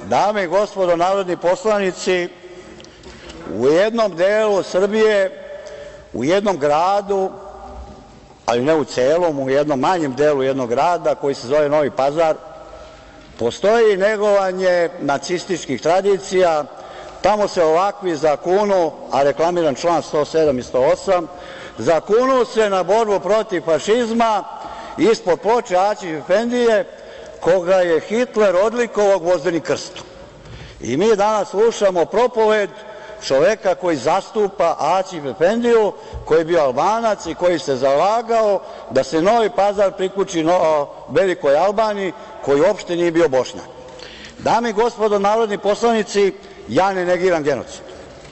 Dame i gospodo narodni poslanici, u jednom delu Srbije, u jednom gradu, ali ne u celom, u jednom manjem delu jednog grada koji se zove Novi Pazar, postoji negovanje nacističkih tradicija. Tamo se ovakvi zakunu, a reklamiram član 107. i 108, zakunu se na borbu protiv fašizma ispod ploče Aćif Efendije, koga je Hitler odlikovao Gvozdenim krstom. I mi danas slušamo propoved čoveka koji zastupa Aćif Efendiju, koji je bio Albanac i koji se zalagao da se Novi Pazar priključi velikoj Albaniji, koji uopšte nije bio Bošnjak. Dame i gospodo narodni poslanici, ja ne negiram genocid,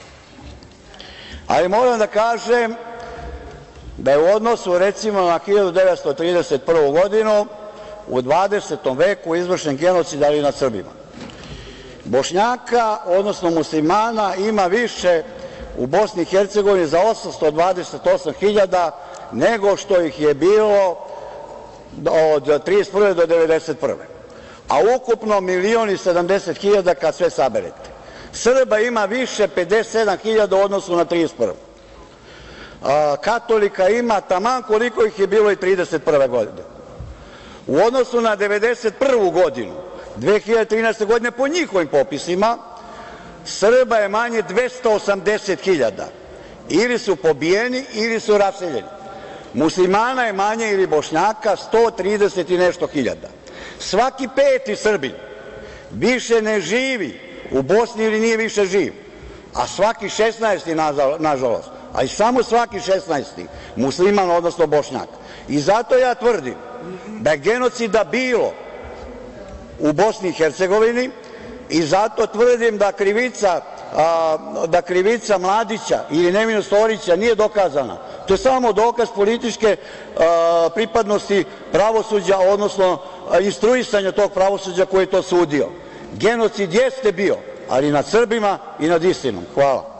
ali moram da kažem da je u odnosu, recimo, na 1931. godinu u 20. veku izvršen genocid, ali nad Srbima. Bošnjaka, odnosno muslimana, ima više u Bosni i Hercegovini za 828.000 nego što ih je bilo od 1931. do 1991. A ukupno 1.070.000 kad sve saberete. Srba ima više 57.000 u odnosu na 1931. Katolika ima taman koliko ih je bilo i 1931. godine. U odnosu na 1991. godinu, 2013. godine, po njihovim popisima, Srba je manje 280.000. Ili su pobijeni ili su raseljeni. Muslimana je manje ili Bošnjaka 130 i nešto hiljada. Svaki peti Srbin više ne živi u Bosni ili nije više živ, a svaki 16. nažalost, a i samo svaki 16. musliman, odnosno Bošnjak. I zato ja tvrdim da je genocida bilo u Bosni i Hercegovini i zato tvrdim da krivica Mladića ili nevinost Orića nije dokazana. To je samo dokaz političke pripadnosti pravosuđa, odnosno instruisanja tog pravosuđa koji je to sudio. Genocid jeste bio, ali nad Srbima i nad istinom. Hvala.